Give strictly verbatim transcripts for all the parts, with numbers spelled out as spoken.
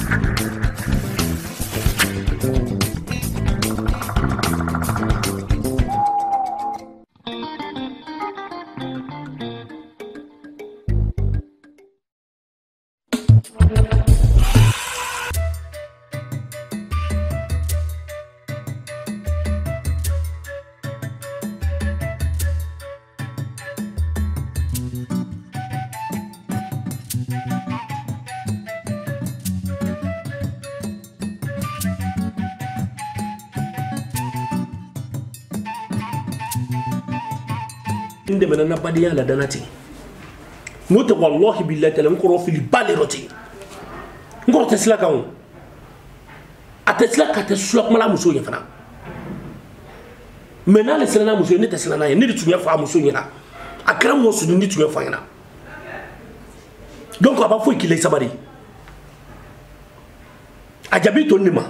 inde menana badiya la danati muta wallahi billahi taala ngoro fili baleroti ngoro tesla kawo atesla ka tesla mala muso yefana menale selana muso ni tesla na ni tunya fa muso nyina akram mo su ni tunya fa nyina donc aba fo ikile sabari ajabi to nima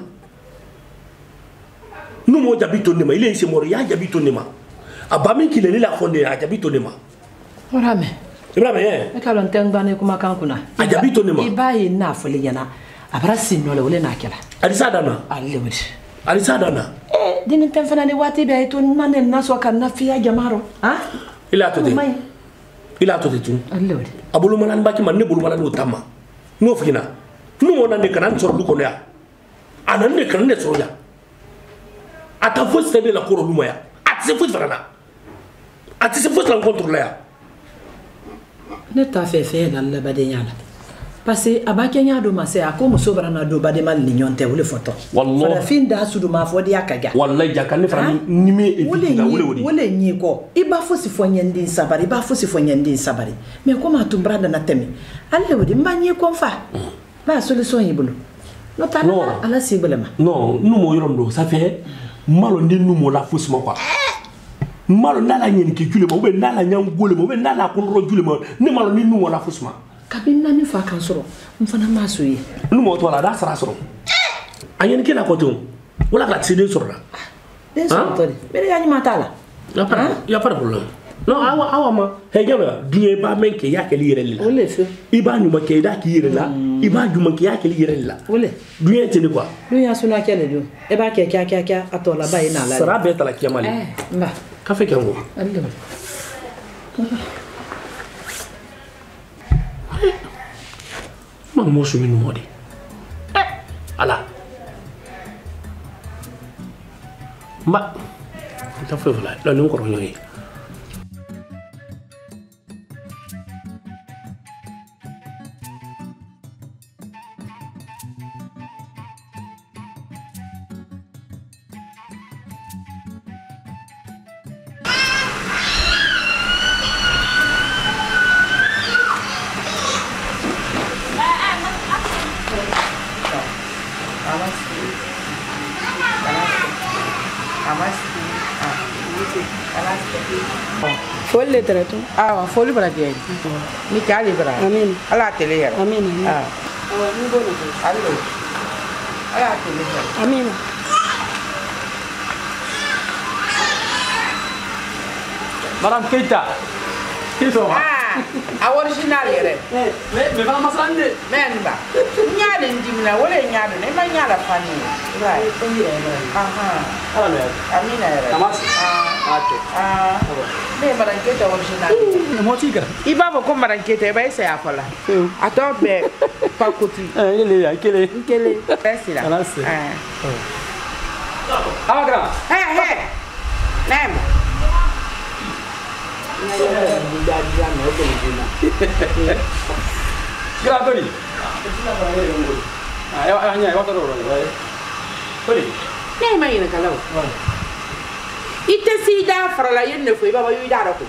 numo jabi to nima ile ise moro ya jabi to nima abami kile ni la fonde ajabi to nima orame ibrahim eh e kalon tengba ne kuma kankuna ajabi to nima ibayi na fole yana abara sinno le wole na kela alisa dana alle wodi alisa dana eh dinin tan fana ni wati be to nane naso kan na fiya jamaro ha ila to de ila to de tu alle wodi abulu manan baki man ne bulu manan no tamma no fina no mo nan ne kan soro du ko ya anan ne kan ne soro ya ata fo stade la ko ro luma ya ati se fo farana ati se fo la contrôler ya ne ta fe fe la la badenya parce que abakenya do ma se akomo sobra na do bade mal nyonte wole photo wallahi fara fin da su do ma fo dia kaga wallahi jakane fara ni me eviti na wole wodi wole nyi ko iba fo si fo nyandi sabari ba fo si fo nyandi sabari mais comment tu branda na temi alle wodi mba nyi ko fa ba solution yibulu no ta ala sibulema non nous mo yorondo ça fait malo ndi nous mo la faussement quoi malo nala nyeni ki jule mo be nala nyam gole mo be nala ko ro jule mo ni malo ni nous mo la faussement kabinna ni fa kan soro mfana masoyi nous mo to la da sara soro anyeni ki la ko to wala ka tsede soro la den soro to de bere ya ni matala ya pas ya pas de problème non awa awa ma he jalo duye ba men ke ya ke li yere la wole fe iba nyuma ke da ki yere la iba juma ke ya ke li yere la wole duye tene quoi duya suna kele do e ba ke kya kya kya atola ba ina la sara be tala kiyamali eh mba kafe kango alle mang mo sumi no modi eh ala mba ta fe voilà la non ko ro ngi Folle trato. Ah, folle para dia. Ni kali para. Amin. Ala tele ya. Amin. Ah. Oh, ni bono. Allo. Ala tele ya. Amin. Madame Keita. Kiso ma. Ah, a original yere. Eh, me me va masande. Memba. Nyaade ndimna wala nyaade ne ma nyaada fani. Right. Aha. Ala me. Amina yere. Tamas. Ah. Acho. Ah. Me baranketa original. Mo tika. Iba ba ko baranketa ba isa ya fala. Ato be pakoti. Eh, ile ya kele. Kele. Presila. Ala se. Ah. Ah, gra. Hey, hey. Nem. Gra toli. Ah, ya hanya ya toro ro. Toli. Nem mai na kalau. Ite si da farala yenne fo baba yu da ko.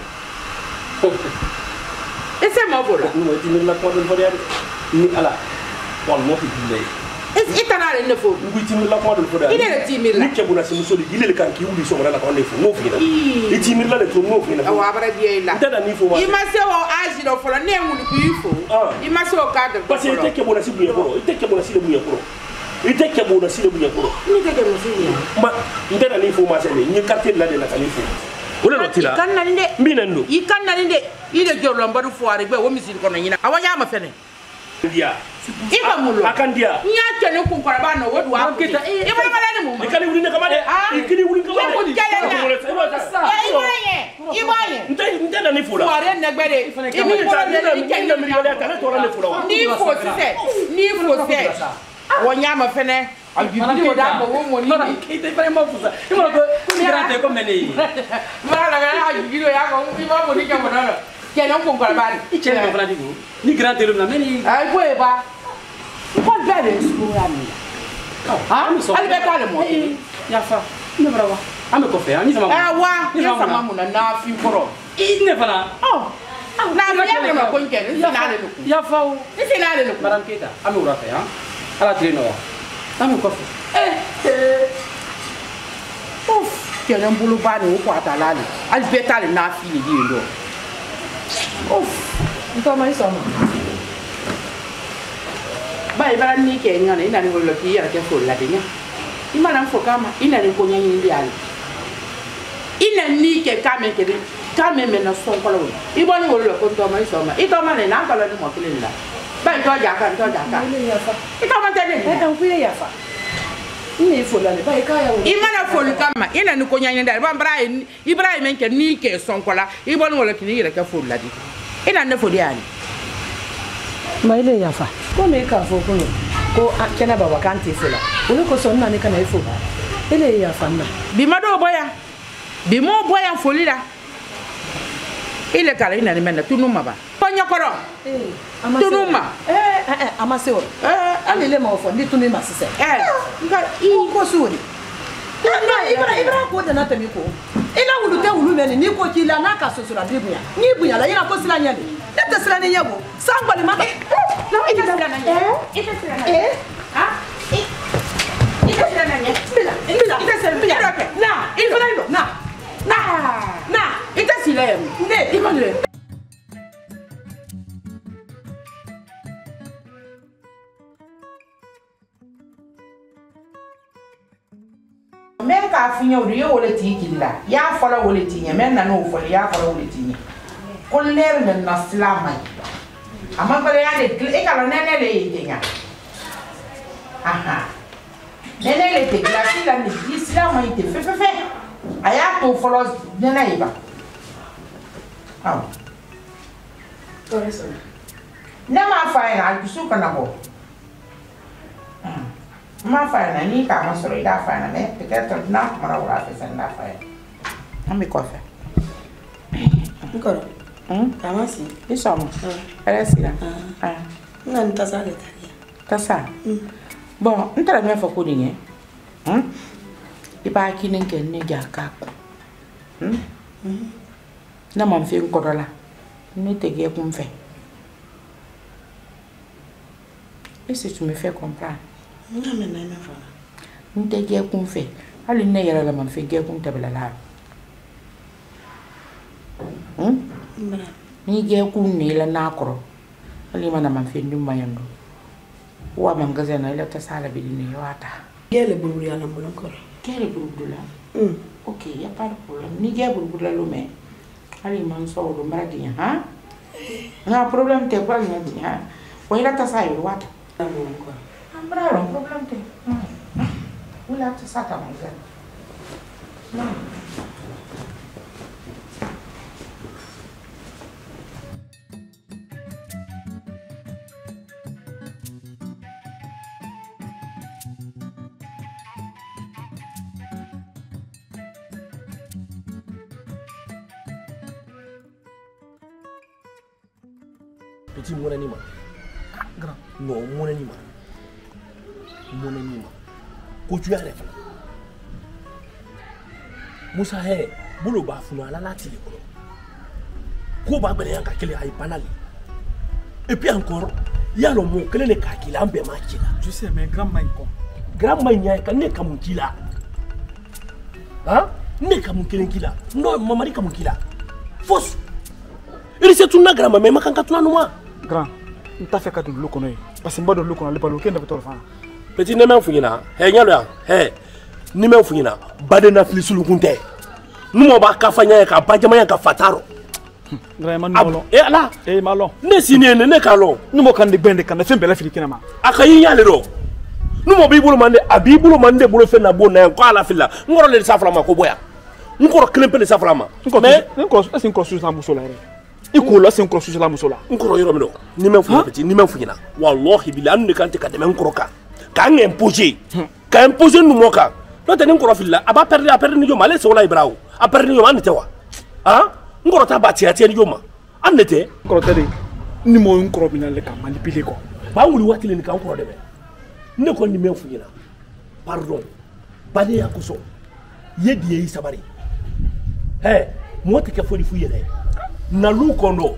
Ese mo bola. Ni mo ti ni la ko don fo ni ala. Wal mo fi dile. Es itana le ne fo. Ngu ti mi la ko don fo da. Ile le ti mi la. Ni ke buna si muso di ile le kan ki wuli so mala ko ne fo mo fi na. I ti mi la le to mo fi na. Wa bara bi la. Dada ni fo ma. I ma se o aji do fo ne wuli bi fo. I ma se o cadre. Parce que te ke buna si buye ko. Te ke buna si le buye ko. Ite ke buna si le buye ko. Ni ke mo si ni. Ma ndena ni fo ma se ni quartier la de la kalifu. Wala no tila. Kan na nde. Mbinando. I kan na nde. Ile jorlo mbaru fo ari be wo misiri kono nyina. Awanya ma fene. Dia Iba mulo. Akandia. Nya tene kun koraba no wodu wa. Iba mala ni mu. Ikali wuli ne kamade. Ikali wuli kamade. Ya iba ye. Iba ye. Nte nte na ni fula. Ware negbere. Ibi ko le ni kenyo mi le ta to le fula. Ni fo se. Ni fo se. Wonya ma fene. Albibi da bo mo ni. Kete pare mo fusa. Imo ko ni grande ko meni. Mala ga albibi ya ko iba mo ni ke mo na. Kenan kun koraba ni. Ichele ko fala digo. Ni grande lu na meni. Ai ko e ba. Quoi de belle est-ce ah, elle va pas le moi. Ya fa. Ne brawa. Ame ko fe, ani sama. Ah wa, ni sama mu na na fi koro. I ne fala. Oh. Na ma ya ma ko nke, ni na le ku. Ya fa o. Ni si na le ku. Madam Keita, ame ura fe, ha. Ala treno ya. Ame ko fe. Eh. Ouf, ke nan bulu ba ni ko atala ni. Al beta le na fi ni ndo. Ouf. Nto ma isoma. Ba ibara ni ke ngana ina ni wolo ki yara ke fo la de nya imana fo kama ina ni ko nya ni ndi ali ina ni ke kame ke de kame me na so ko lo ibo ni wolo ko to ma iso ma ito ma ne na ka lo ni mo kile nda ba ito ja ka ito ja ka ito ma tele ni e ku ya fa ni fo la le ba ka ya wo imana fo lu kama ina ni ko nya ni nda ba ibrahim ibrahim ke ni ke son ko la ibo ni wolo ki ni yara ke fo la di ina ne fo di ali ma ile ya fa ko me ka fo ko ko kena baba kan ti fula ulu ko so na ni kana ifo ile ya fa na bi ma do boya bi mo boya folira ile kala ina ni mena tunuma ba ko nyokoro eh tunuma eh eh amase o eh ani le ma fo ndi tunuma sise eh nga i ko suri na ibra ibra ko da na temi ko ina wulu te wulu meni ni ko kila na ka sosura bibuya ni buya la ina ko sila nyani ne te sila ni nyabo sangwa ni mata no ita sila na nyani ita sila na eh ha ita sila na nyani bila bila ita sila bila na ibra ndo na na na ita sila ya ne ibra ndo men ka finya wuri yo wole ti killa ya fala wole ti nya men na no fala ya fala wole ti nya kon leer men na slama amma bare ya de e kala nene le yi nya aha nene le te la ti la ni slama ite fe fe fe aya to fala nene iba ah to eso na ma fa ina ku su kana bo ma fa na ni ka ma soro da fa na me peut-être na mara wala fe sen da fa ami ko fe Nkoro hmm kama si isomo era sila ah na ntasa le tali tasa bon ntara me fa ko ni nge hmm iba kini nke ni ja ka hmm na ma mfe nkoro la ni tege ku mfe et si tu me fais comprendre na me na me fa nte ge kun fe ali ne yara la man fe ge kun tabela la hmm mbra ni ge kun ne la na koro ali mana man fe ndum mayando wa man gaze na ila ta sala bi ni yata gele buru ya na mbolo nkoro gele buru la mm OK y a pas de problème ni ge buru la lo me ali man so do maradi ha na problème te kwa ni ha wa ila ta sa yo wata na mbolo nkoro ambra un problème te Ula tu sata mwanza. No. Petit mon anima. Grand. Non, mon anima. Mon anima. Ko tu arrêtes Musa he bolo ba funu ala lati le ko ko ba gbele yanka kele ay panali et puis encore ya lo mo kele ne ka kila ambe ma kila Je sais mais grand main ko grand main nya ka ne kamun kila hein ne kamun kelen kila no mamari kamun kila fos il c'est tout na grand mais makan ka tuna no ma grand nta fe ka dun lu kono yi parce que mbado lu kono le palo kenda betol fa petit ne men funyina he nyalo ya he ni men funyina bade na filisulu kunte numo ba ka fanya ka bajama ya ka fataro Vraiment non. Et là, eh malon. Ne signé ne kalon. Nous mo kan de bende kan fe bela fili kinama. Akayi yale ro. Nous mo bibulu mande abibulu mande bulu fe na bona ko ala fila. Ngoro le saframa ko boya. Ngoro klempe le saframa. Mais ngoro est-ce ngoro sur la musola re. Iko la c'est ngoro sur la musola. Ngoro yoro mino. Ni men fu petit ni men fu nyina. Wallahi billahi ne kan te ka de men ngoro ka. Ka imposer. Ka imposer nous moka. Non te ngoro fila aba perdre a perdre ni yo male so la ibrao. A perdre ni yo man te wa. Hein? Ngoro ta bati ati ni yo ma. Annete ngoro tede ni mo ngoro bina le ka manipuler ko. Ba wuli watile ni ka ngoro de be. Ne ko ni men fu nyina. Pardon. Bade ya kuso. Yedi yi sabari. Eh, moi te ka foli fu yele. Na lu kondo.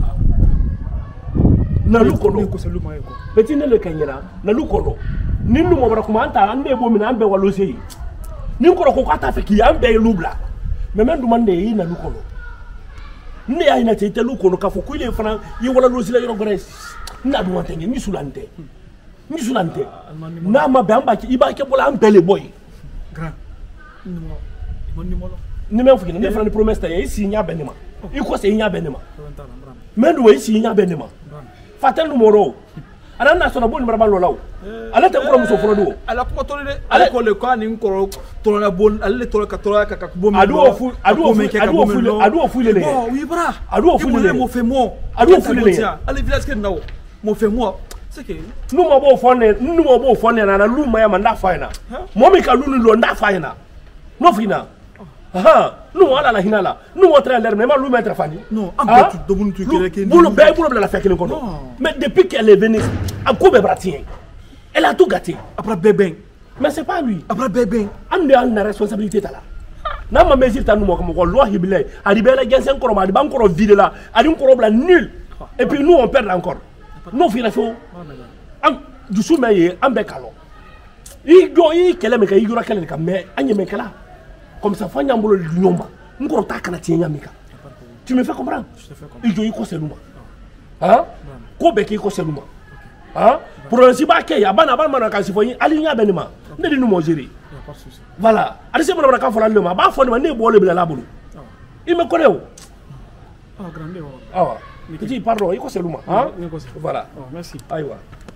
Na lu kondo ko selu ma ko. Petit ne le kanyera, na lu kondo. Ni nu mo bara kuma anta ande bo mina ambe walo sei. Ni ngoro ko ata fe ki ambe lubla. Mais men du mande yi na lu kondo. Ni ya ina te te lu kondo ka fo ku ile fana yi wala lo sila yoro gore. Na du wante ni sulante. Ni sulante. Na ma be amba ki iba ke bola ambe le boy. Grand. Ni mo. Ni mo. Ni men fu ni fana ni promesse ta yi si nya benema. Iko se nya benema. Men du yi si nya benema. Fatel numero. Ala na sona boni maraba lolaw. Ala te ko muso foro do. Ala ko tole de ala ko le ko ni ko tolo na bon ala le tolo ka tolo ka ka bo mi. Adu ofu adu ofu adu ofu adu ofu le le. Bon oui bra. Adu ofu le le. Mo fait moi. Adu ofu le le. Ala village ke nawo. Mo fait moi. C'est que nous mo bo fone nous mo bo fone na na lu ma ya manda faina. Mo mi ka lu ni lo nda faina. No fina. Ah, nous ala la hinala. Nous on train l'air même lu mettre fani. Non, en fait tout monde tu que que. Boulot ben boulot la faire que kono. Mais depuis qu'elle est venue à Kobe Bratien. Elle a tout gâté. Après bébé. Mais c'est pas lui. Après bébé. On a une responsabilité là. Na ma mesure ta nous mo ko loi hibilay. Adi bela gensen encore ma di ban encore vide là. Adi encore bla nul. Et puis nous on perd encore. Nous fina fo. Am du soumaye am be kalo. I do i kele me ka i gura kele ka mais anye me kala. Comme ça fanya mbolo nyomba. Ngoro ta kana tienya mika. Tu me fais comprendre? Je te fais comprendre. Il doit y conseiller hein? Ko be ki conseiller hein? Pour le si ba ke ya bana bana mana ka si foyi ali nya benima. Ne di nu mo jeri. Voilà. Ali se bana ka fola le ma ba fo ne bo le bla la bulu. Il me connaît. Ah grande. Ah. Petit pardon, il conseille hein? Voilà. Voilà. Oh merci. Aïwa.